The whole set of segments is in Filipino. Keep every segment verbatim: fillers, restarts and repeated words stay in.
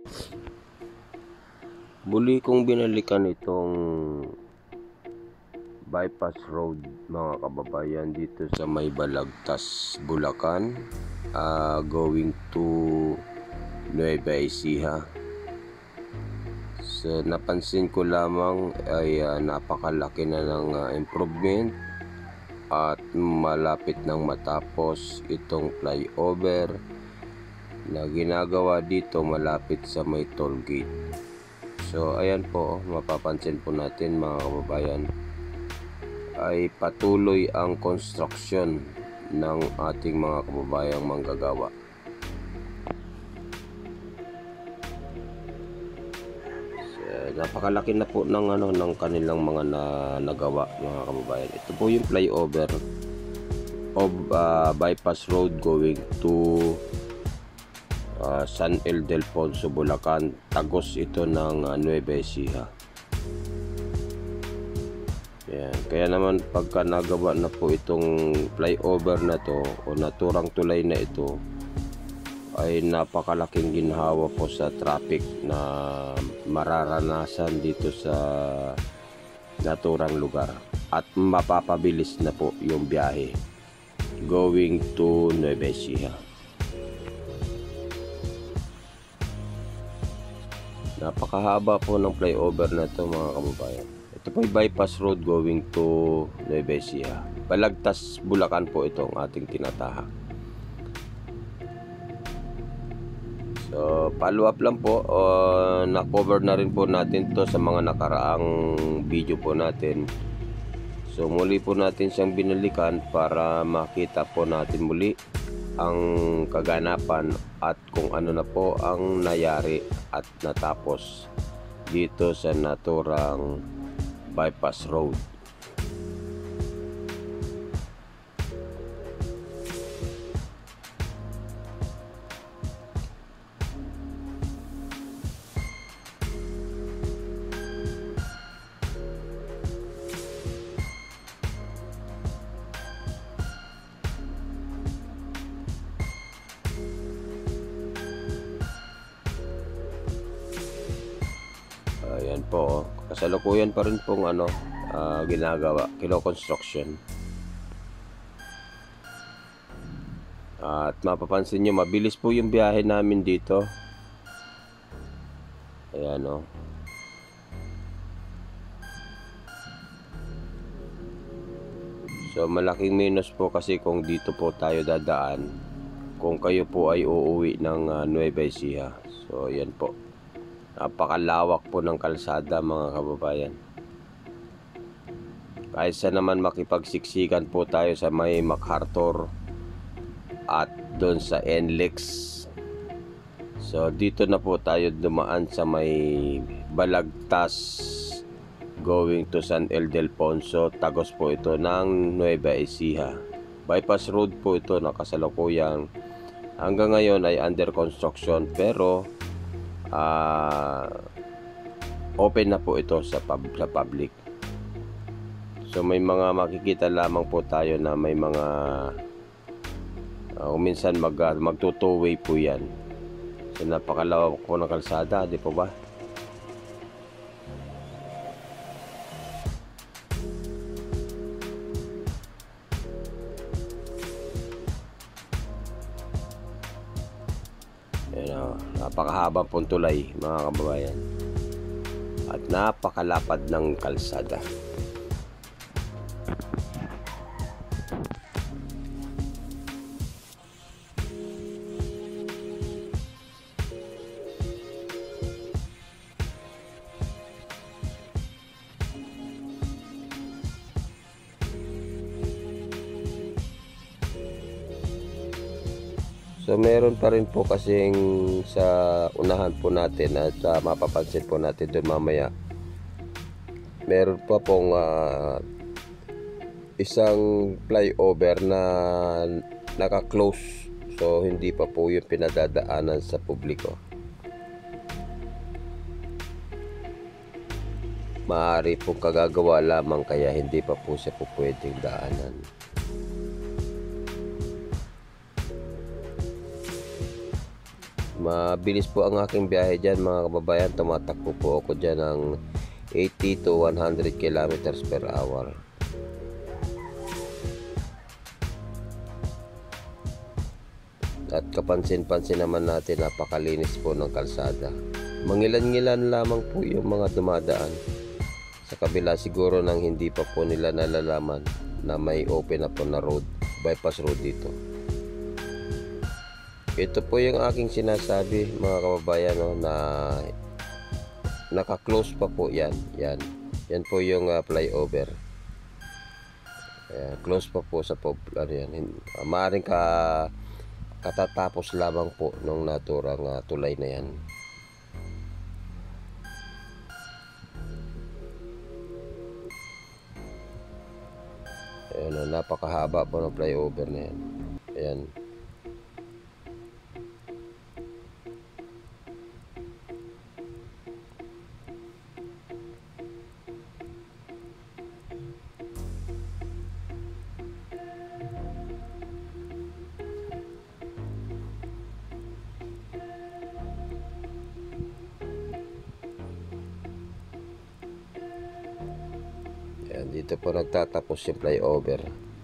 Muli kong binalikan itong bypass road mga kababayan dito sa may Balagtas, Bulacan, uh, going to Nueva Ecija. So napansin ko lamang ay uh, napakalaki na ng uh, improvement at malapit nang matapos itong flyover na ginagawa dito malapit sa may toll gate. So ayan po, mapapansin po natin mga kababayan, ay patuloy ang construction ng ating mga kababayang manggagawa. So, napakalaki na po ng ano ng kanilang mga na, nagawa mga kababayan. Ito po yung flyover of uh, bypass road going to Uh, San Ildefonso, Bulacan, tagos ito ng uh, Nueva Ecija. Yan. Kaya naman pagka nagawa na po itong flyover na to o naturang tulay na ito, ay napakalaking ginhawa po sa traffic na mararanasan dito sa naturang lugar at mapapabilis na po yung biyahe going to Nueva Ecija. Napakahaba po ng flyover na ito mga kababayan. Ito po ay bypass road going to Nueva Ecija. Balagtas, Bulacan po ito ang ating tinatahak. So follow up lang po, uh, na-cover na rin po natin to sa mga nakaraang video po natin. So muli po natin siyang binalikan para makita po natin muli ang kaganapan at kung ano na po ang nangyari at natapos dito sa naturang bypass road. Ayan po, kasalukuyan pa rin pong ano, uh, ginagawa, kino-construction. At mapapansin nyo, mabilis po yung biyahe namin dito. Ayan o. So malaking minus po kasi kung dito po tayo dadaan, kung kayo po ay uuwi ng uh, Nueva Ecija. So ayan po, napakalawak po ng kalsada mga kababayan. Kaysa naman makipagsiksikan po tayo sa may MacArthur at doon sa N L E X. So dito na po tayo dumaan sa may Balagtas going to San Ildefonso. Tagos po ito ng Nueva Ecija. Bypass road po ito na kasalukuyang hanggang ngayon ay under construction, pero Uh, open na po ito sa, pub, sa public. So may mga makikita lamang po tayo na may mga uh, minsan mag, uh, magto two way po yan. So napakalawak po ng kalsada, di po ba? Napakahaba pong tulay mga kababayan at napakalapad ng kalsada. So meron pa rin po kasing sa unahan po natin at uh, mapapansin po natin doon mamaya, meron pa pong uh, isang flyover na naka-close. So hindi pa po yung pinadadaanan sa publiko. Maaari pong kagagawa lamang kaya hindi pa po siya po pwedeng daanan. Mabilis po ang aking biyahe dyan mga kababayan. Tumatakbo po ako dyan ng eighty to one hundred kilometers per hour. At kapansin-pansin naman natin, napakalinis po ng kalsada. Mangilan-ngilan lamang po yung mga dumadaan. Sa kabila siguro nang hindi pa po nila nalalaman na may open na po na road, bypass road dito. Ito po yung aking sinasabi mga kababayan, no, na naka-close pa po yan. Yan, yan po yung uh, flyover. Ayan, close pa po sa po, ano yan. Uh, maaaring ka katatapos lamang po nung naturang uh, tulay na yan. Ayan, uh, napakahaba po ng flyover na yan. Ayan. Ayan, dito po nagtatapos yung flyover.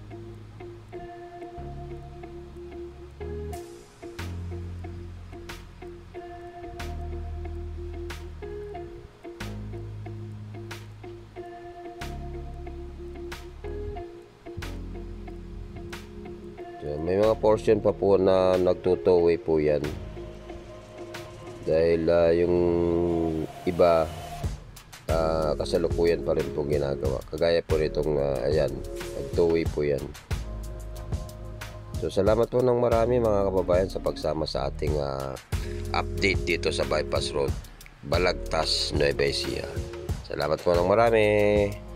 So, may mga portion pa po na nagtutuloy po yan. Dahil uh, yung iba Uh, kasalukuyan pa rin pong ginagawa, kagaya po nitong uh, ayan, nag-two-way po yan. So salamat po ng marami mga kababayan sa pagsama sa ating uh, update dito sa bypass road Balagtas, Nueva Ecija. Salamat po ng marami.